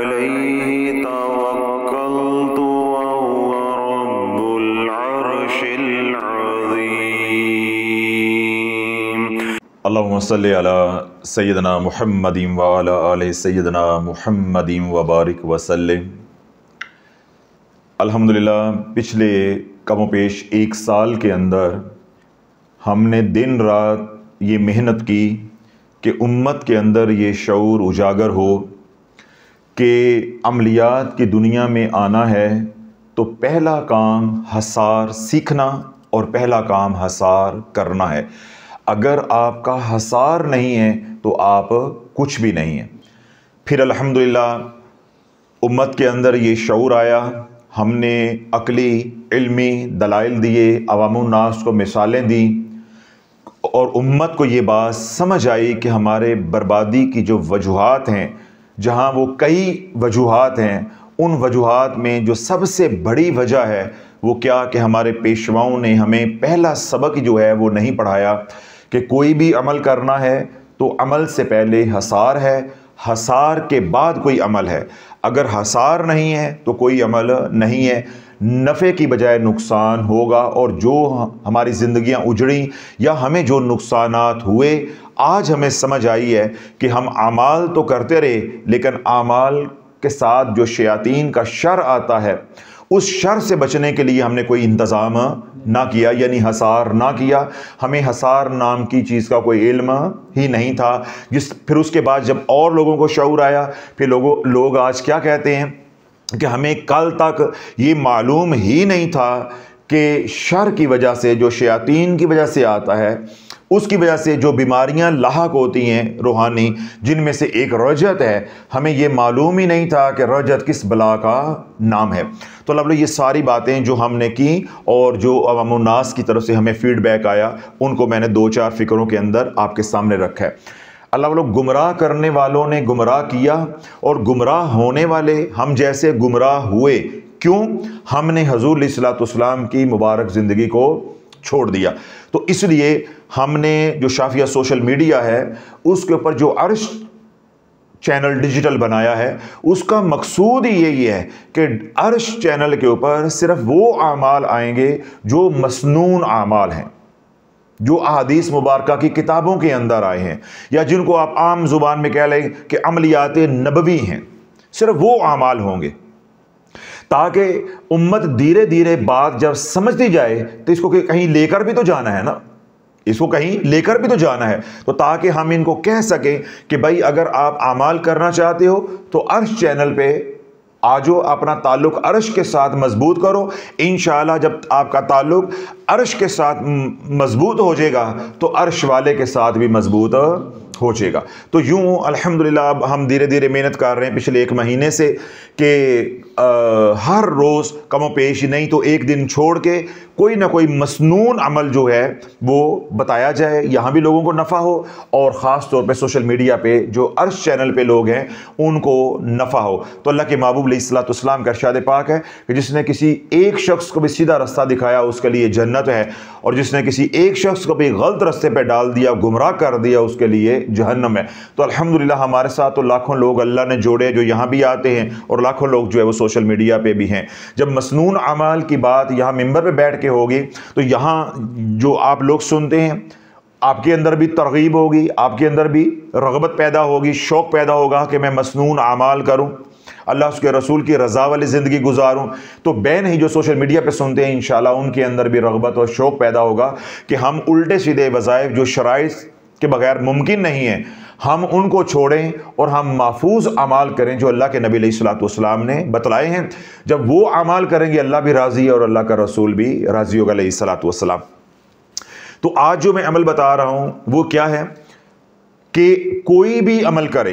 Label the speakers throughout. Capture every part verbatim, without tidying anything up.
Speaker 1: अलैहि तवक्कलतु व हुवा रब्बुल अर्शिल अज़ीम।
Speaker 2: अल्लाहुम्मा सल्लि अला सय्यिदना मुहम्मदिन व अला आलि सय्यिदना मुहम्मदिन व बारिक व सल्लिम। अल्हम्दुलिल्लाह, पिछले कमोपेश एक साल के अंदर हमने दिन रात ये मेहनत की कि उम्मत के अंदर ये शऊर उजागर हो कि अमलियात की दुनिया में आना है तो पहला काम हसार सीखना और पहला काम हसार करना है। अगर आपका हसार नहीं है तो आप कुछ भी नहीं हैं। फिर अल्हम्दुलिल्लाह उम्मत के अंदर ये शऊर आया, हमने अकली इल्मी दलाइल दिए, अवामुन नास को मिसालें दी और उम्मत को ये बात समझ आई कि हमारे बर्बादी की जो वजूहात हैं, जहाँ वो कई वजूहात हैं, उन वजूहात में जो सबसे बड़ी वजह है वो क्या कि हमारे पेशवाओं ने हमें पहला सबक जो है वो नहीं पढ़ाया कि कोई भी अमल करना है तो अमल से पहले हसार है, हसार के बाद कोई अमल है। अगर हसार नहीं है तो कोई अमल नहीं है, नफ़े की बजाय नुकसान होगा। और जो हमारी ज़िंदगियां उजड़ी या हमें जो नुकसानात हुए, आज हमें समझ आई है कि हम आमाल तो करते रहे लेकिन आमाल के साथ जो शयातीन का शर आता है उस शर से बचने के लिए हमने कोई इंतज़ाम ना किया, यानी हसार ना किया। हमें हसार नाम की चीज़ का कोई इल्म ही नहीं था। जिस फिर उसके बाद जब और लोगों को शऊर आया, फिर लोगों लोग आज क्या कहते हैं कि हमें कल तक ये मालूम ही नहीं था कि शर की वजह से, जो शयातीन की वजह से आता है, उसकी वजह से जो बीमारियां लाहक होती हैं रूहानी, जिनमें से एक रजत है, हमें ये मालूम ही नहीं था कि रजत किस बला का नाम है। तो अल्लाह ये सारी बातें जो हमने की और जो अवामुन नास की तरफ से हमें फीडबैक आया, उनको मैंने दो चार फ़िक्रों के अंदर आपके सामने रखा है। अल्लाह वालों, गुमराह करने वालों ने गुमराह किया और गुमराह होने वाले हम जैसे गुमराह हुए। क्यों? हमने हजूर अलैहिस्सलातु वस्सलाम की मुबारक ज़िंदगी को छोड़ दिया। तो इसलिए हमने जो शाफिया सोशल मीडिया है उसके ऊपर जो अर्श चैनल डिजिटल बनाया है, उसका मकसूद ही यही है कि अर्श चैनल के ऊपर सिर्फ वो आमाल आएंगे जो मसनून आमाल हैं, जो अहादीस मुबारका की किताबों के अंदर आए हैं, या जिनको आप आम जुबान में कह लें कि अमलियात नबवी हैं। सिर्फ वो आमाल होंगे ताकि उम्मत धीरे धीरे बात जब समझती जाए तो इसको कहीं लेकर भी तो जाना है ना, इसको कहीं लेकर भी तो जाना है, तो ताकि हम इनको कह सकें कि भाई अगर आप आमाल करना चाहते हो तो अर्श चैनल पे आजो, अपना ताल्लुक अर्श के साथ मजबूत करो। इंशाअल्लाह जब आपका ताल्लुक अर्श के साथ मजबूत हो जाएगा तो अर्श वाले के साथ भी मजबूत हो जाएगा। तो यूँ अल्हम्दुलिल्लाह अब हम धीरे धीरे मेहनत कर रहे हैं पिछले एक महीने से कि हर रोज़ कमो पेश नहीं तो एक दिन छोड़ के कोई ना कोई मसनून अमल जो है वो बताया जाए, यहाँ भी लोगों को नफ़ा हो और ख़ास तौर पे सोशल मीडिया पे जो अर्श चैनल पे लोग हैं उनको नफ़ा हो। तो अल्लाह के महबूब अलैहिस्सलातु वस्सलाम का इरशाद पाक है कि जिसने किसी एक शख्स को भी सीधा रास्ता दिखाया उसके लिए जन्नत है, और जिसने किसी एक शख्स को भी गलत रास्ते पर डाल दिया, गुमराह कर दिया, उसके लिए जहन्नम है। तो अल्हम्दुलिल्लाह हमारे साथ तो लाखों लोग अल्लाह ने जोड़े जो यहाँ भी आते हैं और लाखों लोग जो है वो सोशल मीडिया पे भी हैं। जब मसनून अमाल की बात यहाँ मिंबर पे बैठ के होगी तो यहाँ जो आप लोग सुनते हैं आपके अंदर भी तरगीब होगी, आपके अंदर भी रग़बत पैदा होगी, शौक़ पैदा होगा कि मैं मसनून अमाल करूँ, अल्लाह उसके रसूल की रज़ा वाली ज़िंदगी गुजारूँ। तो बैन ही जो सोशल मीडिया पे सुनते हैं इंशाअल्लाह उनके अंदर भी रग़बत और शौक़ पैदा होगा कि हम उल्टे सीधे वज़ाइफ जो शराइत के बगैर मुमकिन नहीं है, हम उनको छोड़ें और हम महफूज अमाल करें जो अल्लाह के नबी अलैहिस्सलातु वस्सलाम ने बतलाए हैं। जब वो अमाल करेंगे अल्लाह भी राज़ी है और अल्लाह का रसूल भी राज़ी होगा अलैहिस्सलातु वस्सलाम। तो आज जो मैं अमल बता रहा हूँ वो क्या है कि कोई भी अमल करे,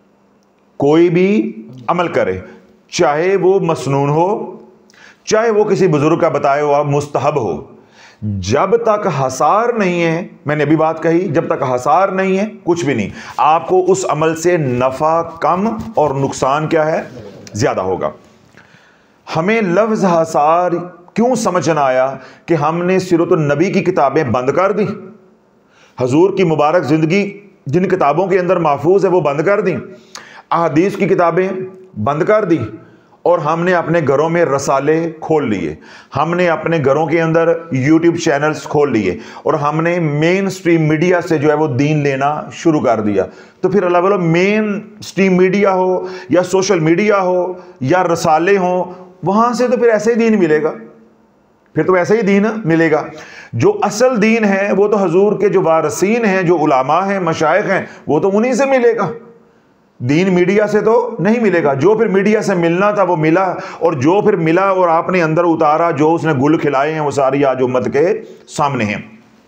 Speaker 2: कोई भी अमल करे, चाहे वो मसनून हो, चाहे वो किसी बुजुर्ग का बताया हुआ मुस्तहब हो, जब तक हसार नहीं है, मैंने अभी बात कही, जब तक हसार नहीं है कुछ भी नहीं। आपको उस अमल से नफ़ा कम और नुकसान क्या है ज़्यादा होगा। हमें लफ्ज़ हसार क्यों समझना आया कि हमने सीरत नबी की किताबें बंद कर दी, हजूर की मुबारक ज़िंदगी जिन किताबों के अंदर महफूज है वो बंद कर दी, अहादीस की किताबें बंद कर दी और हमने अपने घरों में रसाले खोल लिए, हमने अपने घरों के अंदर यूट्यूब चैनल्स खोल लिए और हमने मेन स्ट्रीम मीडिया से जो है वो दीन लेना शुरू कर दिया। तो फिर अल्लाह बोलो मेन स्ट्रीम मीडिया हो या सोशल मीडिया हो या रसाले हो, वहाँ से तो फिर ऐसे ही दीन मिलेगा, फिर तो ऐसे ही दीन मिलेगा। जो असल दीन है वो तो हजूर के जो वारसीन हैं, जो उलामा हैं, मशाइख हैं, वो तो उन्हीं से मिलेगा। दीन मीडिया से तो नहीं मिलेगा। जो फिर मीडिया से मिलना था वो मिला, और जो फिर मिला और आपने अंदर उतारा, जो उसने गुल खिलाए हैं वो सारी आज उम्मत के सामने हैं।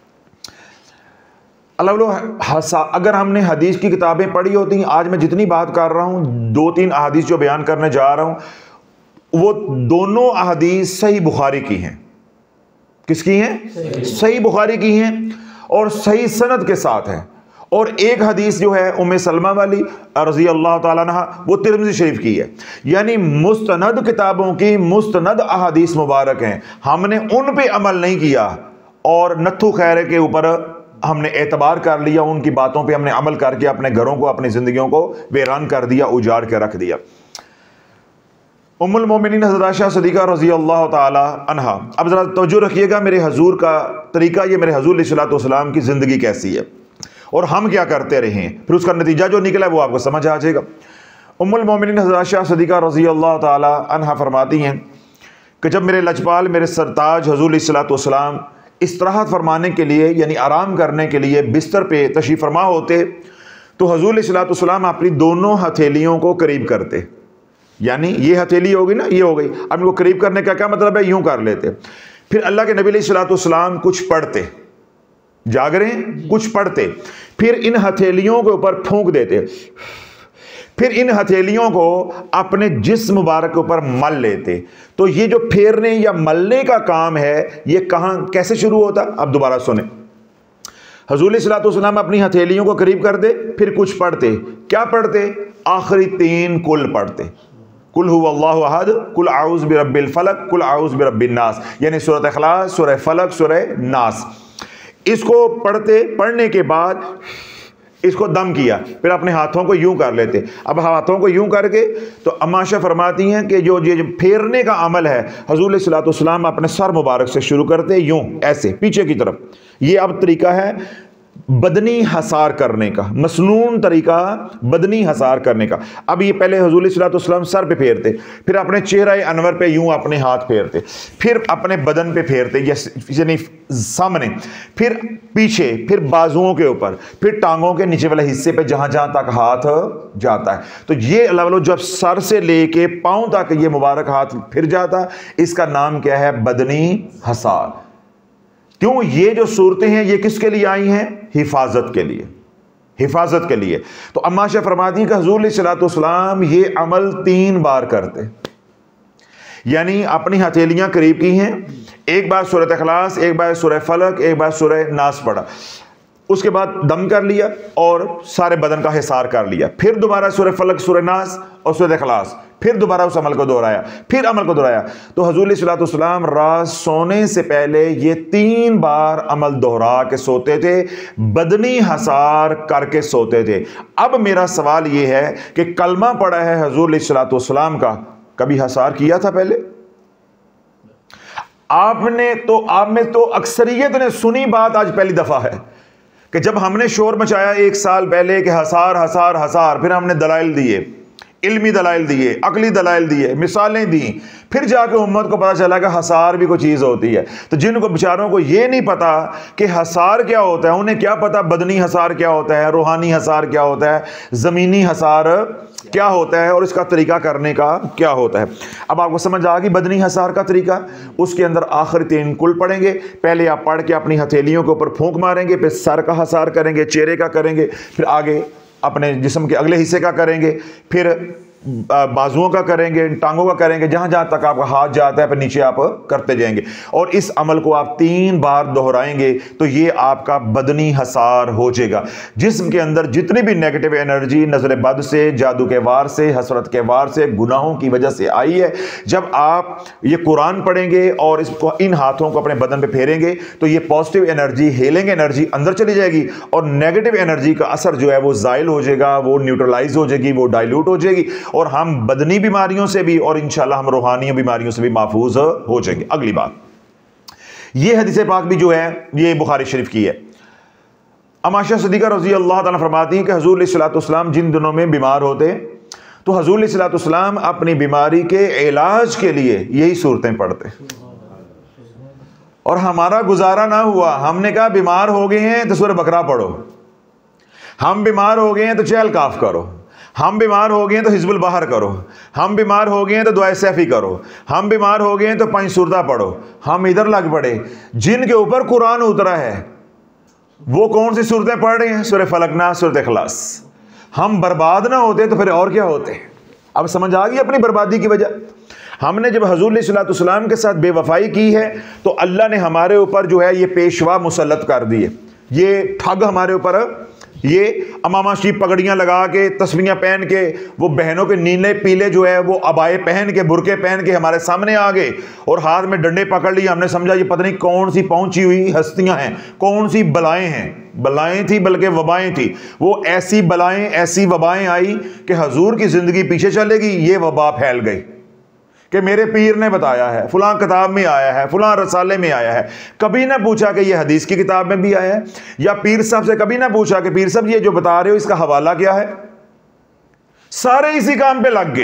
Speaker 2: अल्लाह, अगर हमने हदीस की किताबें पढ़ी होती, आज मैं जितनी बात कर रहा हूँ, दो तीन अहादीस जो बयान करने जा रहा हूँ, वो दोनों अहादीस सही बुखारी की हैं। किसकी हैं? सही बुखारी की हैं और सही सनद के साथ है। और एक हदीस जो है उम्मे सलमा वाली रज़ी अल्लाह ताला अन्हा, वो तिर्मिज़ी शरीफ की है। यानी मुस्तनद किताबों की मुस्तनद अहादीस मुबारक हैं। हमने उन पे अमल नहीं किया और नत्थु खैर के ऊपर हमने एतबार कर लिया, उनकी बातों पे हमने अमल करके अपने घरों को, अपनी ज़िंदगियों को वीरान कर दिया, उजाड़ के रख दिया। उम्मुल मोमिनीन हज़रत आयशा सिद्दीक़ा रज़ी अल्लाह ताला अन्हा, अब ज़रा तवज्जो रखिएगा, मेरे हजूर का तरीका, ये मेरे हजूर अलैहिस्सलातु वस्सलाम की ज़िंदगी कैसी है और हम क्या करते रहे हैं, फिर उसका नतीजा जो निकला है वो आपको समझ आ जाएगा। उम्मुल मोमिनीन हज़रत आयशा सिद्दीक़ा रज़ी अल्लाह ताला अन्हा फरमाती हैं कि जब मेरे लजपाल, मेरे सरताज हजूर अलैहिस्सलातु वस्सलाम इस्तराहत फरमाने के लिए, यानी आराम करने के लिए बिस्तर पे तशरीफ़ फरमा होते, तो हजूर अलैहिस्सलातु वस्सलाम अपनी दोनों हथेलियों को करीब करते। यानी ये हथेली होगी ना, ये हो गई, अब इनको करीब करने का क्या मतलब है, यूं कर लेते। फिर अल्लाह के नबी अलैहिस्सलातु वस्सलाम कुछ पढ़ते, जाग रहे हैं, कुछ पढ़ते, फिर इन हथेलियों के ऊपर फूंक देते, फिर इन हथेलियों को अपने जिस्म मुबारक के ऊपर मल लेते। तो ये जो फेरने या मलने का काम है, ये कहां कैसे शुरू होता, अब दोबारा सुने। हजूर सल्लल्लाहु अलैहि वसल्लम अपनी हथेलियों को करीब कर दे, फिर कुछ पढ़ते। क्या पढ़ते? आखिरी तीन कुल पढ़ते, कुल हुवल्लाहु अहद, कुल आऊज़ बिरब्बिल फलक, कुल आऊज़ बिरब्बिन नास, यानी सूरत इखलास, सूरह फलक, सूरह नास। इसको पढ़ते, पढ़ने के बाद इसको दम किया, फिर अपने हाथों को यूं कर लेते। अब हाथों को यूं करके, तो अम्माशा फरमाती हैं कि जो ये फेरने का अमल है, हजूर सल्लल्लाहु अलैहि वसल्लम अपने सर मुबारक से शुरू करते, यूं ऐसे पीछे की तरफ। ये अब तरीका है बदनी हसार करने का, मसनून तरीका बदनी हसार करने का। अब ये पहले हजूर सल्लल्लाहु अलैहि वसल्लम सर पे फेरते, फिर अपने चेहरे अनवर पे यूं अपने हाथ फेरते, फिर अपने बदन पे फेरते, यानी सामने, फिर पीछे, फिर बाजुओं के ऊपर, फिर टांगों के नीचे वाले हिस्से पे जहां जहां तक हाथ जाता है। तो ये अल्लाह जब सर से लेके पांव तक ये मुबारक हाथ फिर जाता, इसका नाम क्या है? बदनी हसार। क्यों? ये जो सूरतें हैं ये किसके लिए आई हैं? हिफाजत के लिए, हिफाजत के लिए। तो अम्मा आयशा फरमाती हैं कि हुजूर सल्लल्लाहु अलैहि वसल्लम ये अमल तीन बार करते, यानी अपनी हथेलियां करीब की हैं, एक बार सूरह इखलास, एक बार सूरह फलक, एक बार सूरह नास पढ़ा, उसके बाद दम कर लिया और सारे बदन का हिसार कर लिया, फिर दोबारा सूरह फलक, सूरह नास और सूरह इखलास, फिर दोबारा उस अमल को दोहराया, फिर अमल को दोहराया। तो हुजूर सल्लल्लाहु अलैहि वसल्लम रात सोने से पहले ये तीन बार अमल दोहरा के सोते थे, बदनी हसार करके सोते थे। अब मेरा सवाल ये है कि कलमा पढ़ा है हुजूर सल्लल्लाहु अलैहि वसल्लम का, कभी हसार किया था पहले? आपने तो, आप में तो अक्सरियत ने सुनी बात आज पहली दफा है कि जब हमने शोर मचाया एक साल पहले कि हसार हसार हसार, फिर हमने दलाइल दिए, इल्मी दलाइल दिए, अकली दलाइल दिए, मिसालें दी, फिर जाके उम्मत को पता चला कि हसार भी कोई चीज़ होती है। तो जिनको बेचारों को ये नहीं पता कि हसार क्या होता है, उन्हें क्या पता बदनी हसार क्या होता है, रूहानी हसार क्या होता है, ज़मीनी हसार क्या होता है और इसका तरीका करने का क्या होता है। अब आपको समझ आ गई बदनी हसार का तरीका। उसके अंदर आखिरी तीन कुल पढ़ेंगे, पहले आप पढ़ के अपनी हथेलियों के ऊपर फूंक मारेंगे, फिर सर का हसार करेंगे, चेहरे का करेंगे, फिर आगे अपने जिस्म के अगले हिस्से का करेंगे, फिर बाजुओं का करेंगे, टांगों का करेंगे, जहां जहां तक आपका हाथ जाता है फिर नीचे आप करते जाएंगे। और इस अमल को आप तीन बार दोहराएंगे तो ये आपका बदनी हसार हो जाएगा। जिस्म के अंदर जितनी भी नेगेटिव एनर्जी नजर बद से, जादू के वार से, हसरत के वार से, गुनाहों की वजह से आई है, जब आप ये कुरान पढ़ेंगे और इसको इन हाथों को अपने बदन पे फेरेंगे तो ये पॉजिटिव एनर्जी, हीलिंग एनर्जी अंदर चली जाएगी और नेगेटिव एनर्जी का असर जो है वो जाइल हो जाएगा, वो न्यूट्रलाइज हो जाएगी, वो डाइल्यूट हो जाएगी और हम बदनी बीमारियों से भी और इंशाल्लाह हम रूहानी बीमारियों से भी महफूज हो जाएंगे। अगली बात, ये हदीस पाक भी जो है ये बुखारी शरीफ की है। अमाशा सदीक़ा रज़ी अल्लाह ताला फरमाती हैं कि हुज़ूर अलैहिस्सलाम जिन दिनों में बीमार होते तो हुज़ूर अलैहिस्सलाम अपनी बीमारी के इलाज के लिए यही सूरतें पढ़ते, और हमारा गुजारा ना हुआ। हमने कहा बीमार हो गए हैं तो सूरह बकरा पढ़ो, हम बीमार हो गए हैं तो चहल काफ करो, हम बीमार हो गए हैं तो हिज़्बुल बहर करो, हम बीमार हो गए हैं तो दुआ सैफी करो, हम बीमार हो गए हैं तो पंच सूरता पढ़ो। हम इधर लग पड़े, जिनके ऊपर कुरान उतरा है वो कौन सी सूरतें पढ़ रहे हैं? सूरह फलक नास, सूरह इखलास। हम बर्बाद ना होते तो फिर और क्या होते? अब समझ आ गई अपनी बर्बादी की वजह। हमने जब हुज़ूर अलैहिस्सलाम के साथ बेवफाई की है तो अल्लाह ने हमारे ऊपर जो है ये पेशवा मुसल्लत कर दिए, ये ठग हमारे ऊपर, ये अमामा शीप पगड़ियाँ लगा के तस्वीरें पहन के वो बहनों के नीले पीले जो है वो अबाए पहन के बुरके पहन के हमारे सामने आ गए और हाथ में डंडे पकड़ लिए। हमने समझा ये पता नहीं कौन सी पहुंची हुई हस्तियां हैं, कौन सी बलाएं हैं। बलाएं थी बल्कि वबाएं थी। वो ऐसी बलाएं ऐसी वबाएं आई कि हुजूर की जिंदगी पीछे चलेगी। ये वबा फैल गई कि मेरे पीर ने बताया है, फुलां किताब में आया है, फुलां रसाले में आया है। कभी ना पूछा कि ये हदीस की किताब में भी आया है, या पीर साहब से कभी ना पूछा कि पीर साहब ये जो बता रहे हो इसका हवाला क्या है। सारे इसी काम पे लग गए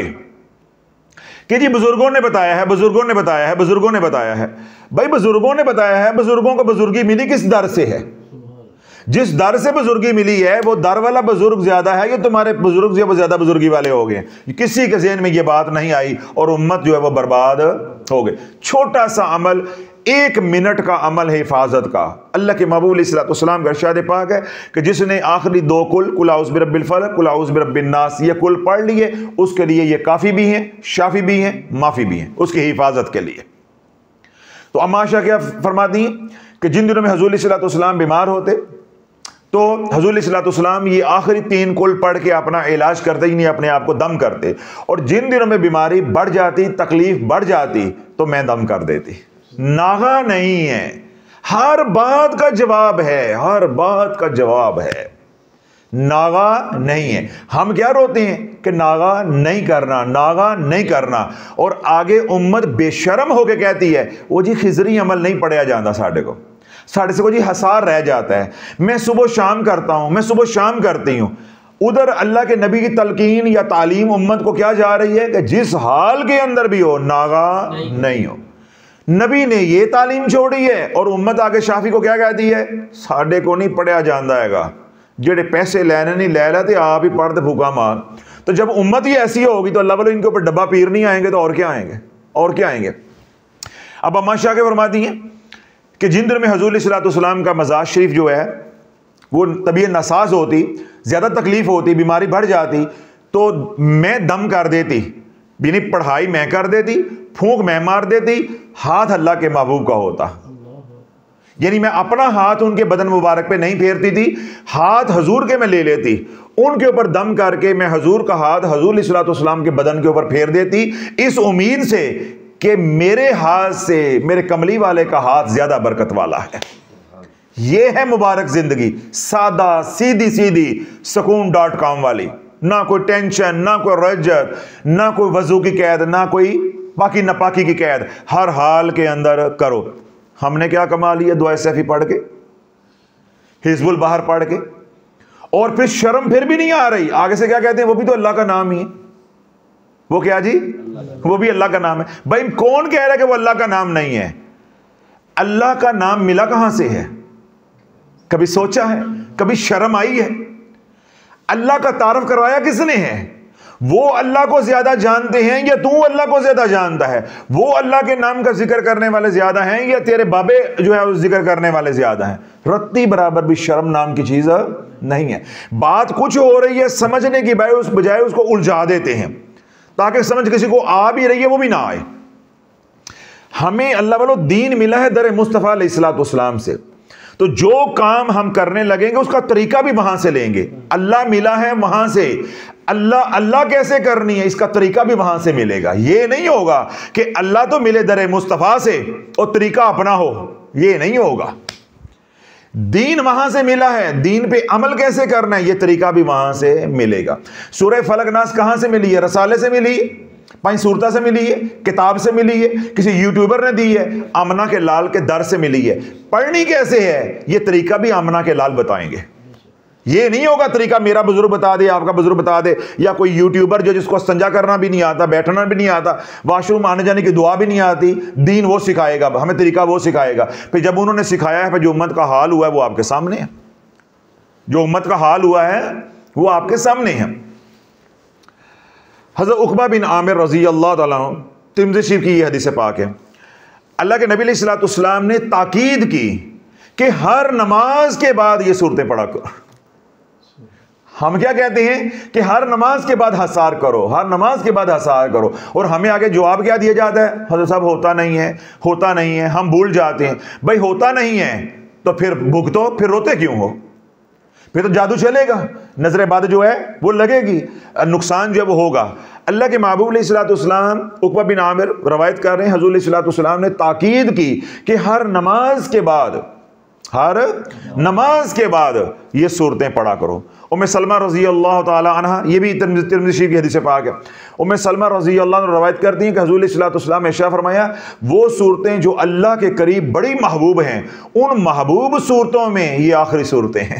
Speaker 2: कि जी बुजुर्गों ने बताया है, बुजुर्गों ने बताया है, बुजुर्गों ने बताया है। भाई बुजुर्गों ने बताया है, बुजुर्गों को बुजुर्गी मिली किस दर से है? जिस दर से बुजुर्गी मिली है वो दर वाला बुजुर्ग ज्यादा है या तुम्हारे बुजुर्ग जो ज्यादा बुजुर्गी वाले हो गए? किसी के ज़हन में ये बात नहीं आई और उम्मत जो है वो बर्बाद हो गई। छोटा सा अमल, एक मिनट का अमल है हिफाजत का। अल्लाह के महबूब अलैहिस्सलाम का इरशाद पाक है कि जिसने आखिरी दो कुल कुल औज़ बिरब्बिल फलक, कुल औज़ बिरब्बिन नास ये कुल पढ़ लिए, उसके लिए ये काफ़ी भी हैं, शाफी भी हैं, माफ़ी भी हैं उसकी हिफाजत के लिए। तो अम्मा क्या फरमाती हैं कि जिन दिनों में हुज़ूर अलैहिस्सलाम बीमार होते तो हुज़ूर अलैहिस्सलाम ये आखिरी तीन कुल पढ़ के अपना इलाज करते, ही नहीं अपने आप को दम करते। और जिन दिनों में बीमारी बढ़ जाती, तकलीफ बढ़ जाती तो मैं दम कर देती। नागा नहीं है, हर बात का जवाब है, हर बात का जवाब है, नागा नहीं है। हम क्या रोते हैं कि नागा नहीं करना, नागा नहीं करना, और आगे उम्मत बेशर्म होके कहती है वो जी खिजरी अमल नहीं पढ़िया जाता, साढ़े को साढ़े से को जी हसार रह जाता है। मैं सुबह शाम करता हूं, मैं सुबह शाम करती हूं। उधर अल्लाह के नबी की तलकीन या तालीम उम्मत को क्या जा रही है कि जिस हाल के अंदर भी हो नागा नहीं, नहीं हो। नबी ने ये तालीम छोड़ी है और उम्मत आगे शाफी को क्या कहती है? साढ़े को नहीं पढ़िया जाता हैगा, जेड़े पैसे लेने नहीं ले लेते आप ही पढ़ दे फूका मार। तो जब उम्मत ही ऐसी होगी तो अल्लाह वालों इनके ऊपर डब्बा पीर नहीं आएंगे तो और क्या आएंगे, और क्या आएंगे। अब अम्मा शाह के फरमाती हैं कि जिन दिनों में हुज़ूर अलैहिस्सलाम का मज़ाज शरीफ जो है वो तबीयत नासाज होती, ज़्यादा तकलीफ होती, बीमारी बढ़ जाती, तो मैं दम कर देती, बिनी पढ़ाई मैं कर देती, फूंक मैं मार देती, हाथ अल्लाह के महबूब का होता। यानी मैं अपना हाथ उनके बदन मुबारक पे नहीं फेरती थी, हाथ हुजूर के मैं ले लेती, उनके ऊपर दम करके मैं हुजूर का हाथ हुजूर अलैहिस्सलाम के बदन के ऊपर फेर देती, इस उम्मीद से कि मेरे हाथ से मेरे कमली वाले का हाथ ज्यादा बरकत वाला है। यह है मुबारक जिंदगी, सादा सीधी सीधी सुकून डॉट कॉम वाली, ना कोई टेंशन, ना कोई रजत, ना कोई वजू की कैद, ना कोई बाकी नपाकी की कैद, हर हाल के अंदर करो। हमने क्या कमा लिया? दुआ सैफी पढ़ के, हिज़्बुल बहर पढ़ के, और फिर शर्म फिर भी नहीं आ रही। आगे से क्या कहते हैं? वो भी तो अल्लाह का नाम ही है। वो क्या जी? वो भी अल्लाह का नाम है। भाई कौन कह रहा है कि वो अल्लाह का नाम नहीं है? अल्लाह का नाम मिला कहां से है? कभी सोचा है? कभी शर्म आई है? अल्लाह का तारफ करवाया किसने है? वो अल्लाह को ज्यादा जानते हैं या तू अल्लाह को ज्यादा जानता है? वो अल्लाह के नाम का जिक्र करने वाले ज्यादा हैं या तेरे बाबे जो है उस जिक्र करने वाले ज्यादा हैं? रत्ती बराबर भी शर्म नाम की चीज नहीं है। बात कुछ हो रही है, समझने की बजाय उस बजाय उसको उलझा देते हैं ताकि समझ किसी को आ भी रही है वो भी ना आए। हमें अल्लाह वालों दीन मिला है दर मुस्तफ़ा अलैहिस्सलाम से, तो जो काम हम करने लगेंगे उसका तरीका भी वहां से लेंगे। अल्लाह मिला है वहां से, अल्लाह अल्लाह कैसे करनी है इसका तरीका भी वहां से मिलेगा। ये नहीं होगा कि अल्लाह तो मिले दर मुस्तफ़ा से और तरीका अपना हो, ये नहीं होगा। दीन वहां से मिला है, दीन पे अमल कैसे करना है ये तरीका भी वहां से मिलेगा। सूरह फलक नास कहां से मिली है? रसाले से मिली है, पाई सूरता से मिली है, किताब से मिली है, किसी यूट्यूबर ने दी है, आमना के लाल के दर से मिली है। पढ़नी कैसे है ये तरीका भी आमना के लाल बताएंगे। ये नहीं होगा तरीका मेरा बुजुर्ग बता दे, आपका बुजुर्ग बता दे, या कोई यूट्यूबर जो जिसको संजा करना भी नहीं आता, बैठना भी नहीं आता, वॉशरूम आने जाने की दुआ भी नहीं आती, दीन वो सिखाएगा, हमें तरीका वो सिखाएगा। फिर जब उन्होंने सिखाया है, फिर जो उम्मत का हाल हुआ है वो आपके सामने है, जो उम्मत का हाल हुआ है वो आपके सामने है। हज़रत उक़बा बिन आमिर रज़ी अल्लाह तआला अन्हु, तिर्मिज़ी शरीफ की यह हदीस पाक है, अल्लाह के नबी अलैहिस्सलातु वस्सलाम ने ताकीद की कि हर नमाज के बाद ये सूरतें पढ़ा करो। हम क्या कहते हैं कि हर नमाज के बाद हसार करो, हर नमाज के बाद हसार करो, और हमें आगे जवाब क्या दिया जाता है? हज़रत साहब होता नहीं है, होता नहीं है, हम भूल जाते हैं। भाई होता नहीं है तो फिर भुगतो, फिर रोते क्यों हो? फिर तो जादू चलेगा, नजर बद जो है वो लगेगी, नुकसान जो है वो होगा। अल्लाह के महबूब अलैहिस्सलातु वस्सलाम, उक़बा बिन आमिर रवायत कर रहे हैं, हुज़ूर अलैहिस्सलातु वस्सलाम ने ताकीद की कि हर नमाज के बाद, हर नमाज के बाद ये सूरतें पढ़ा करो। उम्मे सलमा रज़ी अल्लाह ताला अन्हा, ये भी तिर्मिज़ी शरीफ की हदीस पाक है, उम्मे सलमा रज़ी अल्लाह अन्हा रवायत करती हैं कि हुज़ूर सल्लल्लाहु अलैहि वसल्लम ने इरशाद फरमाया, वो सूरतें जो अल्लाह के करीब बड़ी महबूब हैं, उन महबूब सूरतों में ये आखिरी सूरतें हैं।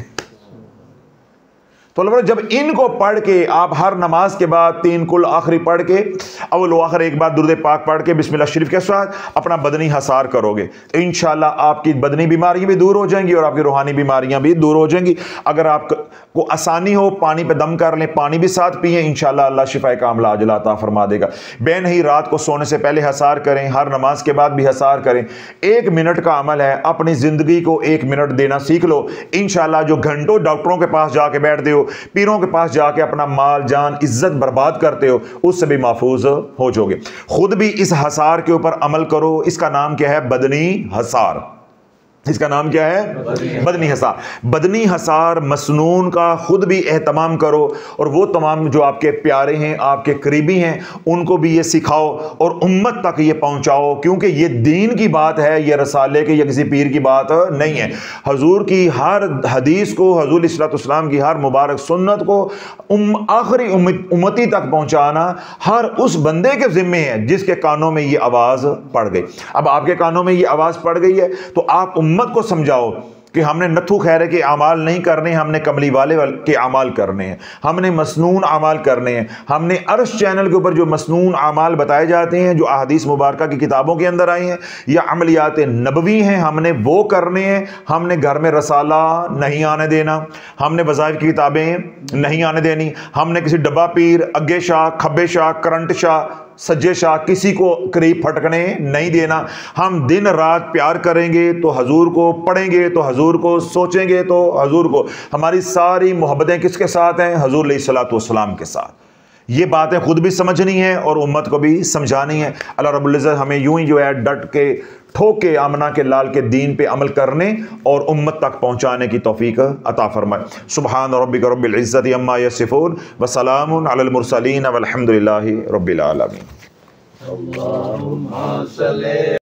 Speaker 2: तो जब इनको पढ़ के आप हर नमाज के बाद तीन कुल आखिरी पढ़ के अव्वल व आखिर एक बार दुरूद पाक पढ़ के बिस्मिल्लाह शरीफ के साथ अपना बदनी हसार करोगे तो इंशाअल्लाह आपकी बदनी बीमारियां भी दूर हो जाएंगी और आपकी रूहानी बीमारियां भी दूर हो जाएंगी। अगर आपको आसानी हो पानी पे दम कर लें, पानी भी साथ पिए, इंशाअल्लाह अल्लाह शिफाए कामिला अजल अता फरमा देगा। बेनही रात को सोने से पहले हसार करें, हर नमाज के बाद भी हसार करें। एक मिनट का अमल है, अपनी ज़िंदगी को एक मिनट देना सीख लो। इंशाअल्लाह जो घंटों डॉक्टरों के पास जाके बैठते हो, पीरों के पास जाके अपना माल जान इज्जत बर्बाद करते हो, उससे भी महफूज हो जाओगे। खुद भी इस हसार के ऊपर अमल करो। इसका नाम क्या है? बदनी हसार। इसका नाम क्या है? बदनी हसार। बदनी हसार मसनून का खुद भी एहतमाम करो और वो तमाम जो आपके प्यारे हैं, आपके करीबी हैं, उनको भी ये सिखाओ और उम्मत तक ये पहुंचाओ, क्योंकि ये दीन की बात है, ये रसाले के या किसी पीर की बात नहीं है। हजूर की हर हदीस को, हजूर इस्लाम की हर मुबारक सुन्नत को उम, आखिरी उम्मती तक पहुंचाना हर उस बंदे के जिम्मे है जिसके कानों में ये आवाज़ पड़ गई। अब आपके कानों में ये आवाज़ पड़ गई है तो आप उम्मत को समझाओ कि हमने नथु खैरे के अमाल नहीं करने, हमने कमली वाले के अमाल करने हैं, हमने मसनून अमाल करने हैं। हमने अर्श चैनल के ऊपर जो मसनून अमाल बताए जाते हैं, जो अहादीस मुबारका की किताबों के अंदर आए हैं या अमलियात नबवी हैं, हमने वो करने हैं। हमने घर में रसाला नहीं आने देना, हमने वज़ाइफ की किताबें नहीं आने देनी, हमने किसी डब्बा पीर, अग्गे शाह, खब्बे शाह, करंट शाह, सज्जे शाह, किसी को करीब फटकने नहीं देना। हम दिन रात प्यार करेंगे तो हजूर को पढ़ेंगे, तो हजूर को सोचेंगे, तो हजूर को, हमारी सारी मोहब्बतें किसके साथ हैं? हजूर अलैहिस्सलातु वस्सलाम के साथ। ये बातें खुद भी समझनी है और उम्मत को भी समझानी है। अल्लाह रब्बुल इज़्ज़त हमें यूं ही जो है डट के ठोक के आमना के लाल के दीन पे अमल करने और उम्मत तक पहुंचाने की तौफीक अता फरमाए। सुब्हान रब्बिका रब्बिल इज़्ज़ति अम्मा यसिफून व सलामुन अलल मुरसलीन वल्हम्दुलिल्लाहि रब्बिल आलमीन।